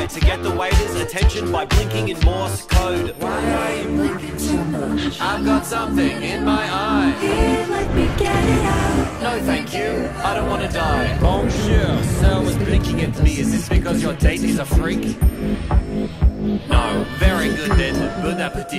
to get the waiter's attention by blinking in Morse code. Why are you blinking so much? I've got something in my eye. Here, let me get it out. No thank you, I don't want to die. Bonjour, sir was blinking at me. Is this because your date is a freak? No, very good then. Bon appetit.